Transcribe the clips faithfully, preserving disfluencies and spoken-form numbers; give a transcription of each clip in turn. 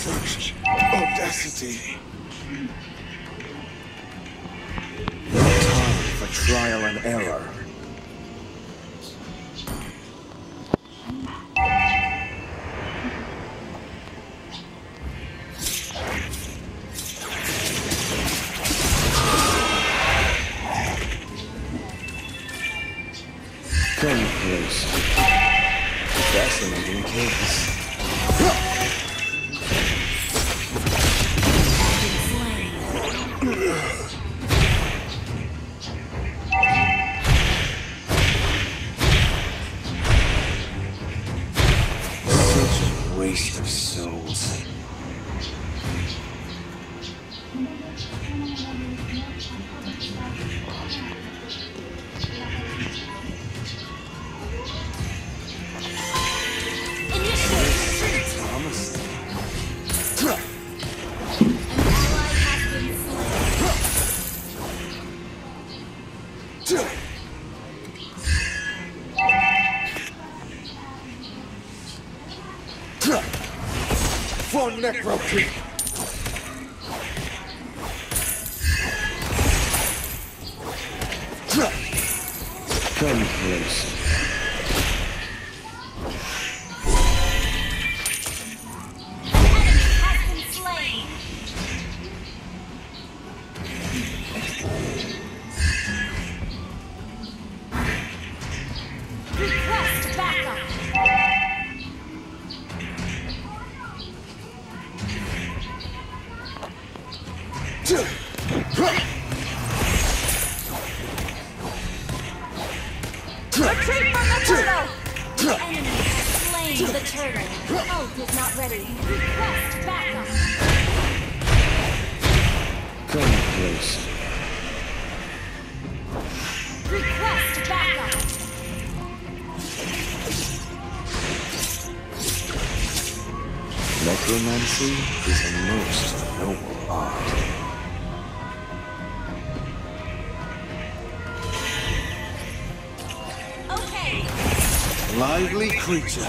Such audacity. No time for trial and error. Come close. Fascinating case. Such a waste of souls. For Necrokeep! Come close. Request backup! Retreat from the turtle! The enemy has slain the turtle. Ult is not ready. Request backup! Come close. Request backup! Necromancy is a most noble art. Okay! Lively creature.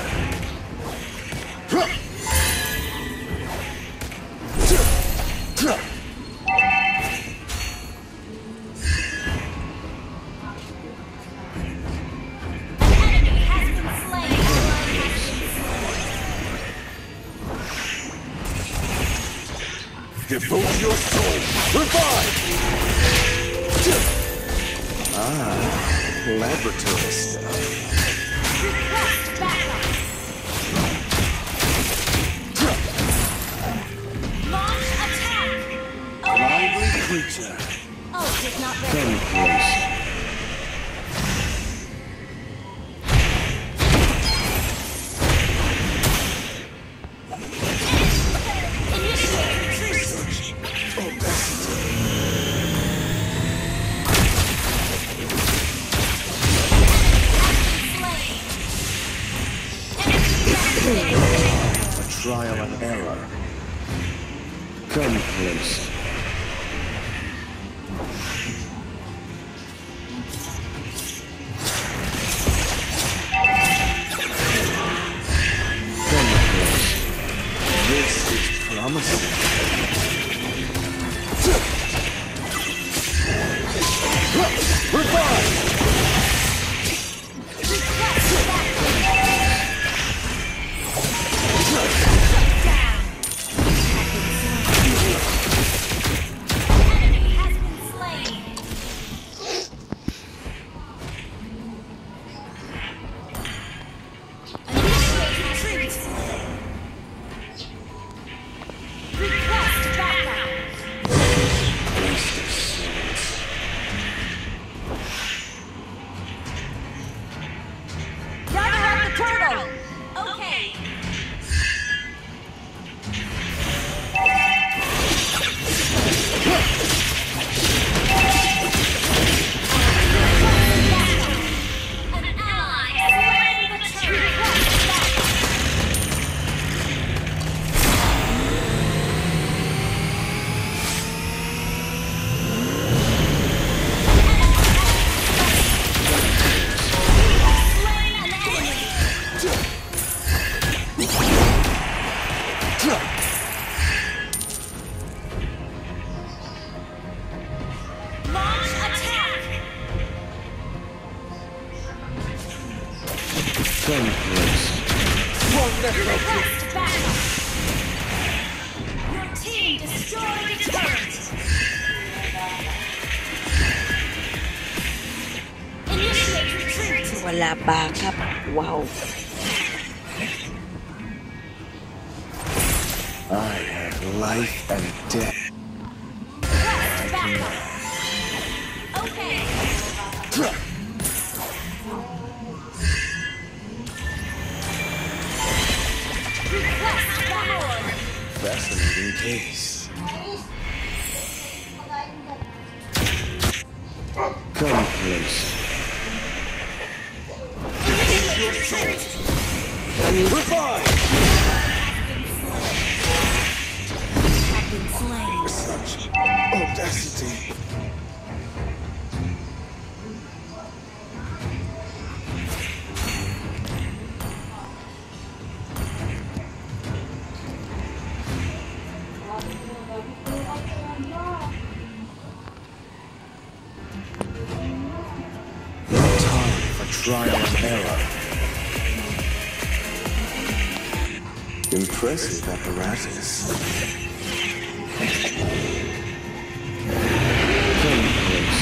Enemy has been slain! Devote your soul. Revive! Ah, laboratory stuff. Request backup! Launch attack! Lively creature. Ult is not ready. Come close. Initiate retreat! Audacity. A trial and error. Come close. Come close. This is promising. Revive! Turtle! Okay. An ally slain the turtle! Request backup. Your team destroyed a turret. Initiate retreat. Wala backup. Wow. I have life and death. Request backup. Okay. Request backup. Fascinating case. Come close. Revive! Have been slain. Such audacity. Time for trial and error. Impressive apparatus. Come close.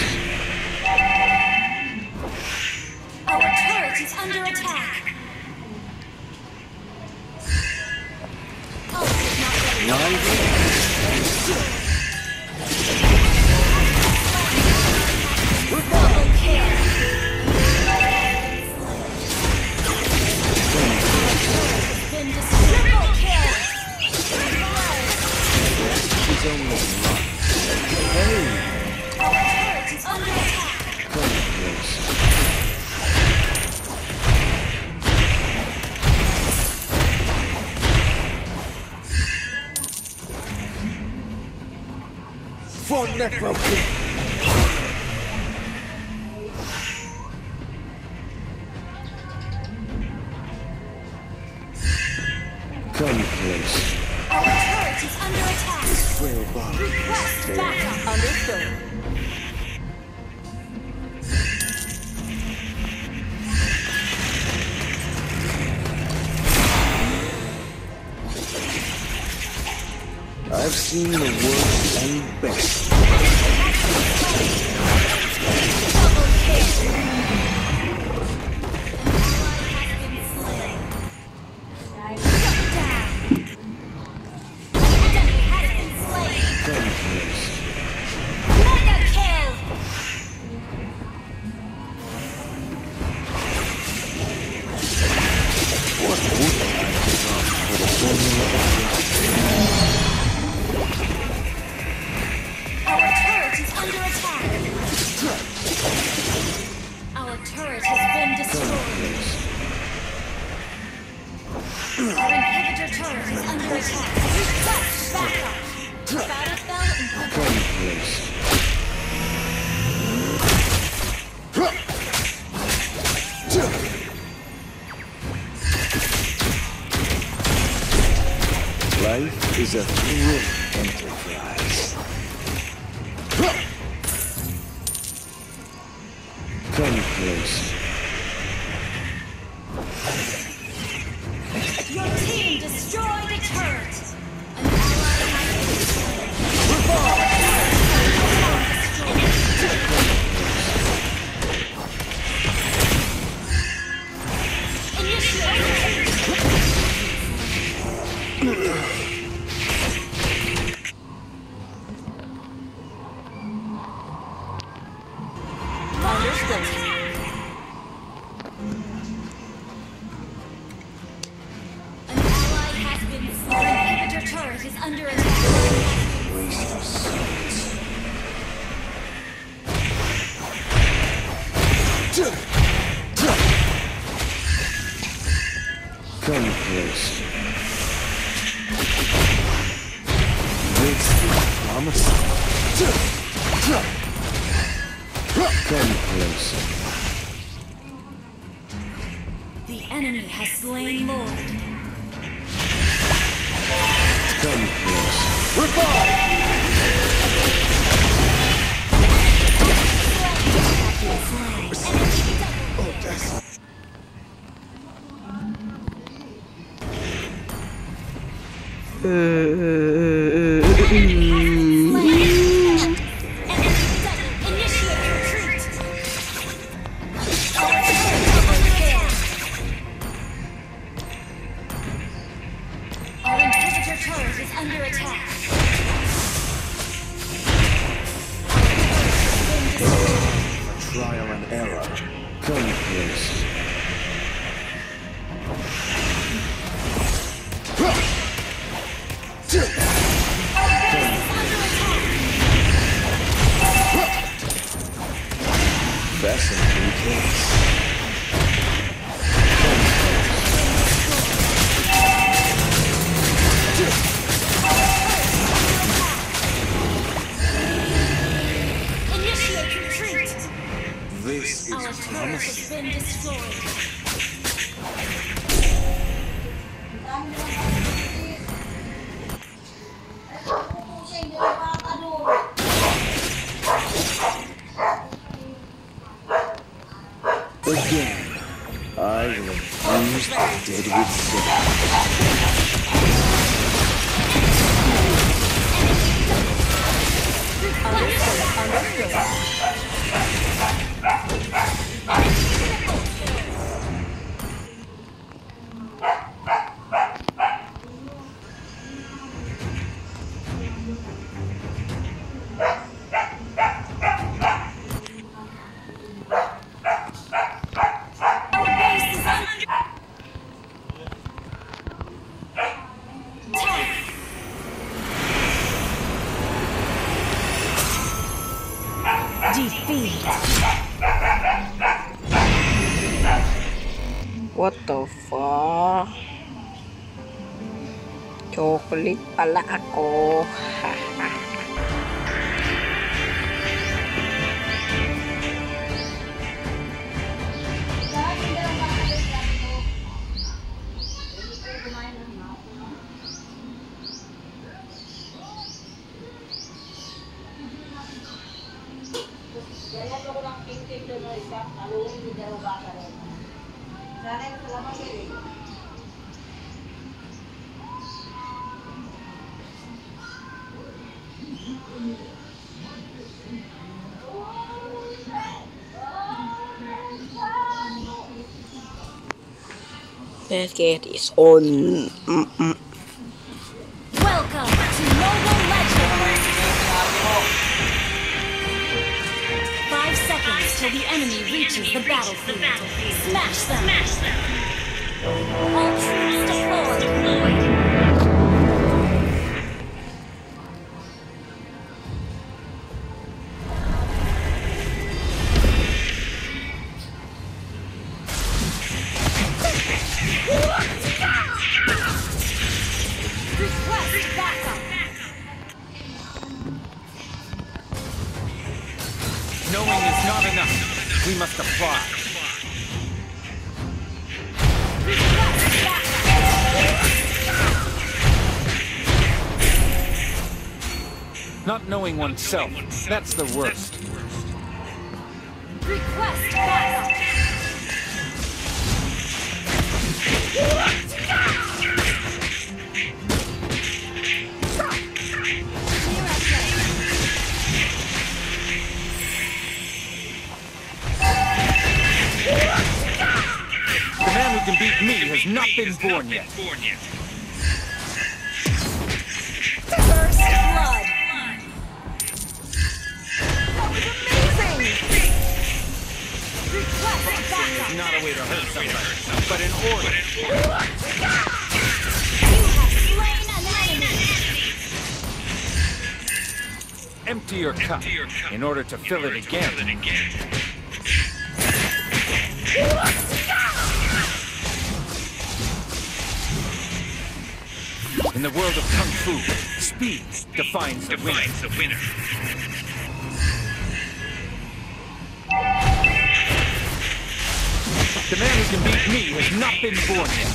Our turret is under attack. Oh, it's not ready. Double kill. Been destroyed. Triple kill. It's only luck. Hey! Our turret is under attack. Come close. For Necro King! Come close. Our turret is under attack. Frail body. Request backup. Understood. I've seen the worst and best. Double kill. An ally has been slain. Shut down. Enemy has been slain. Come close. Mega kill. What would I have done for the formula of life? Our turret is under attack. Our turret has been destroyed. Our inhibitor turret is under attack. Request backup. Battle spell in Come close. Life is a thrilling enterprise. Come close. Your team destroyed a turret. An ally has been slain. An ally has been slain. Inhibitor turret is under attack. Waste of souls. Come close. This is promising. Come close. The enemy has slain Lord. Come close. Revive! Oh, that's... เออเออเออเออ Our inhibitor turret is under attack. Trial and error. Come, please. Fascinating case. Initiate retreat. This is Our turret has promising. been destroyed. Again, I will infuse the dead with sin. Our base is under attack. Defeat. What the fuck? Chocolate pala ako. Let's get this on. Mm-mm. Welcome to Mobile Legends! Five seconds till the enemy reaches the battlefield. Smash them! All troops deployed! Request backup! Knowing is not enough. We must apply. Request backup! Not knowing oneself, that's the worst. Request backup! The man who can beat me has not been born yet. First blood! Request backup! Not a way to hurt somebody, but in order. You have slain an enemy! Empty your cup in order to fill it again. In the world of Kung Fu, speed defines the winner. The man who can beat me has not been born yet.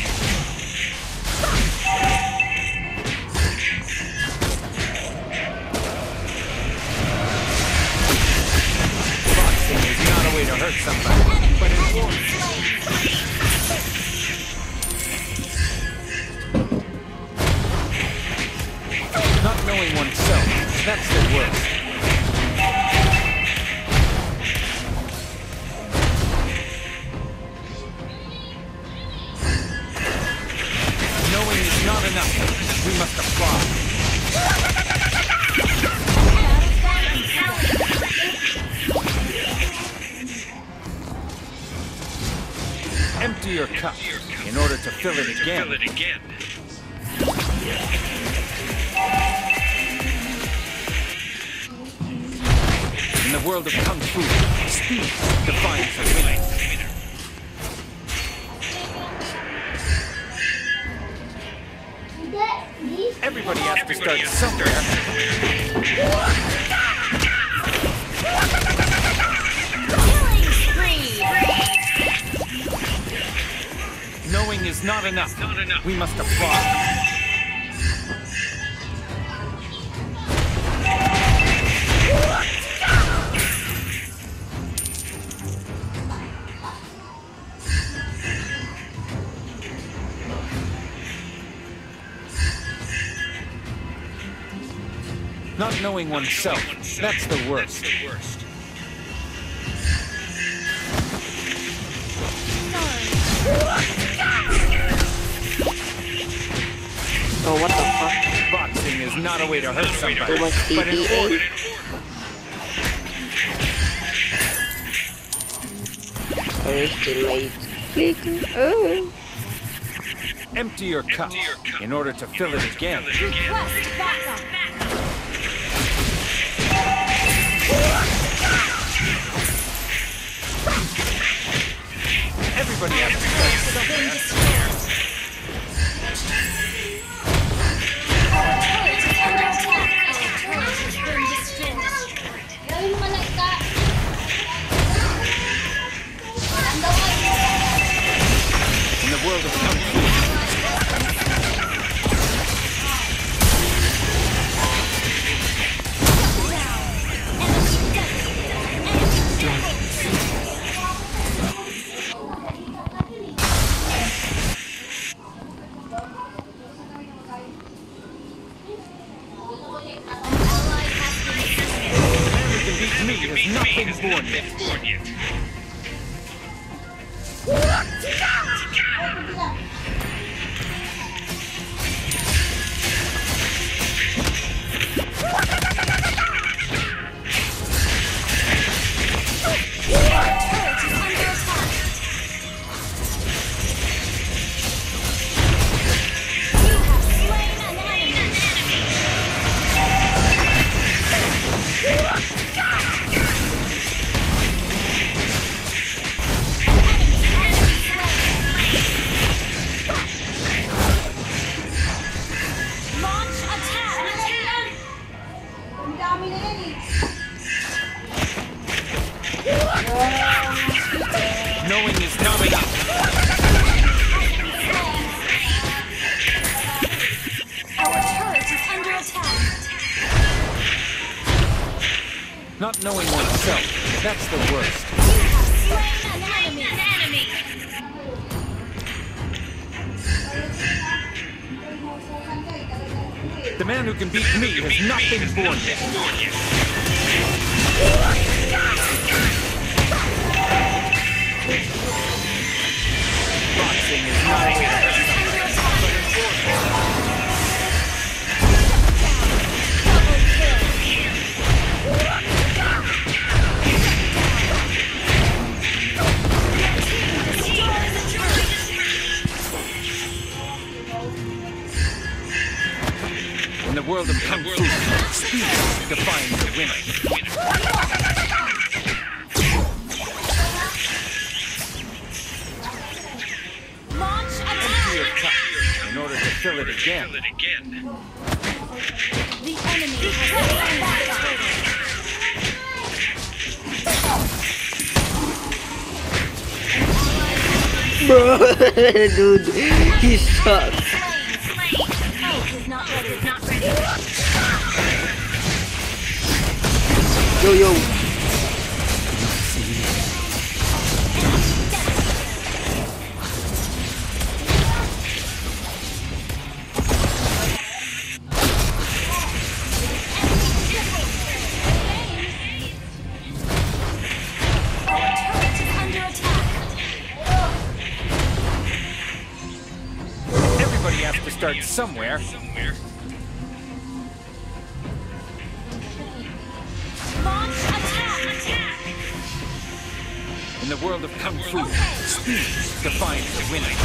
Boxing is not a way to hurt somebody, but in order. knowing oneself, that's the worst. Knowing is not enough. We must apply. Empty your cup in order to fill it again. In the world of Kung Fu, speed defines the winner. Everybody has to start somewhere. Knowing is not enough. We must apply. Not knowing oneself, that's the worst. Oh, what the fuck? Boxing is not a way to hurt somebody, Too much but in D B A. order... Originate. Click. Oh. Empty your cup in order to fill it again. Request backup. Everybody has to start somewhere. Our turret is under attack. Our turret has been destroyed. Gawin mo like that. In the world of Kung Fu, me has not been born yet. Knowing is not enough. Our turret is under attack. Not knowing oneself, that's the worst. You have slain an enemy. The man who can beat me has not been born yet. Boxing is not a way to hurt in the world of Kung Fu, speed defines the winner. Launch Empty your attack. cup in order to fill it again. The enemy has slain that Bro, dude, he sucks. Ult is not ready. Not ready. Yo, yo. start somewhere. Launch attack! In the world of Kung Fu, speed defines the winner.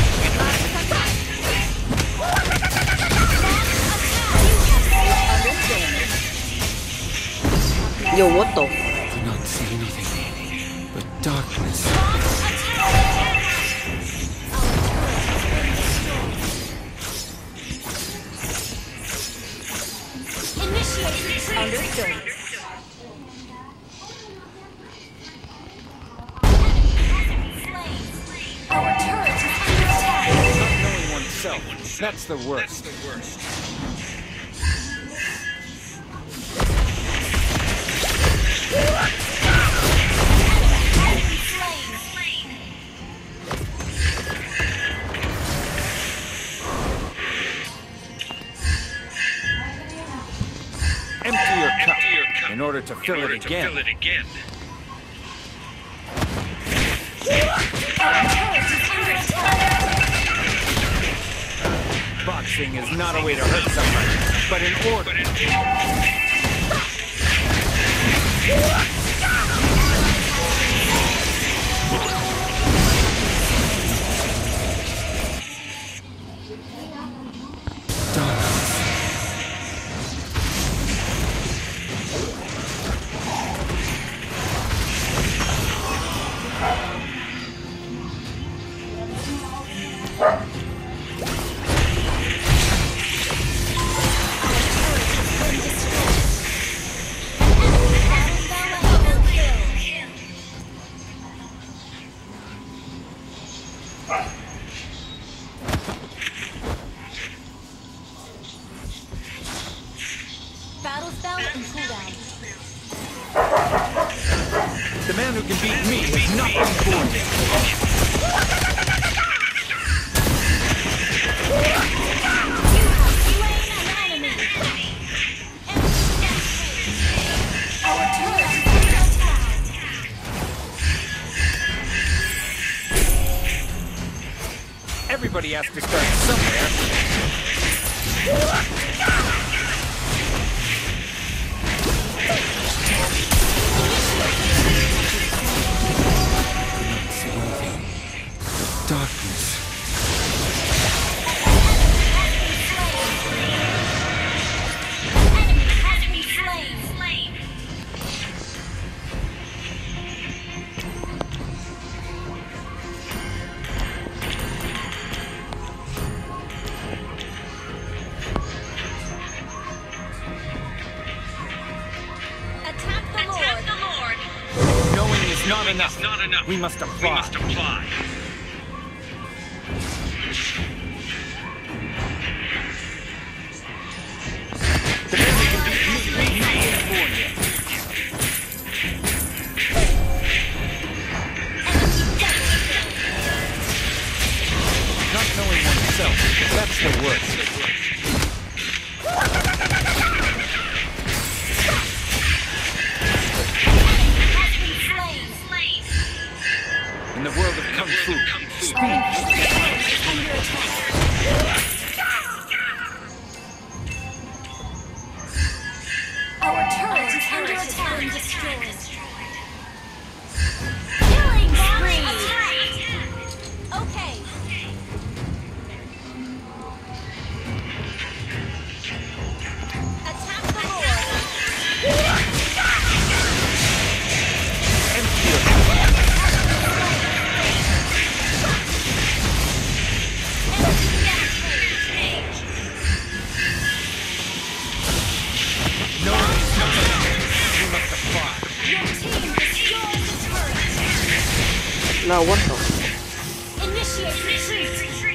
Yo, what the? I do not see anything but darkness. Initiate. Understood. Our turret is under attack. Not knowing oneself, that's the worst. Empty your cup in order to fill it again. Boxing is not a way to hurt somebody, but in order. Battle spell and cooldown. The man who can beat me has not been born yet. Our turret is under attack. Everybody has to start somewhere. Darkness. Enemy slain. Attack the Lord. Knowing is not enough. We must apply. The man who can beat me has not been born yet. Not knowing oneself, that's the worst. In the world of Kung Fu, speed. Our turret is under attack and destroyed. Killing spree. Okay. Attack the Lord. Empty your No, it's not enough. We must apply. Your team destroyed the turret. Now what the? Initiate retreat.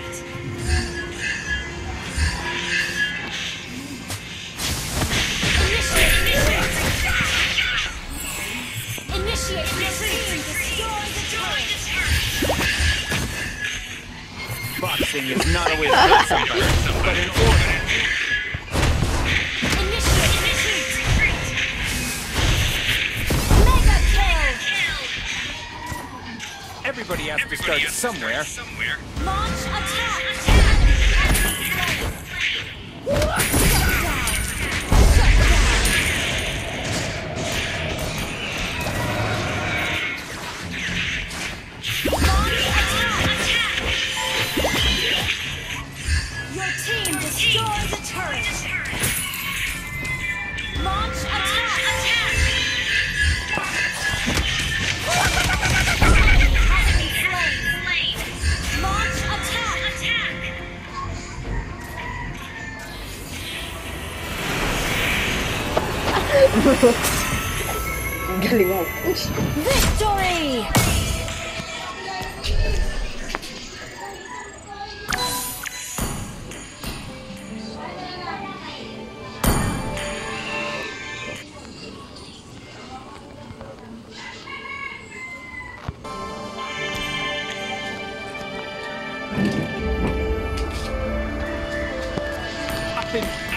Initiate retreat. Initiate retreat. Destroy the turret. Boxing is not a way to hurt somebody, but in order. Initiate retreat. Mega kill. Everybody has to start somewhere. Launch attack. turret. Launch attack. Launch attack. Galing mo. Victory! Up in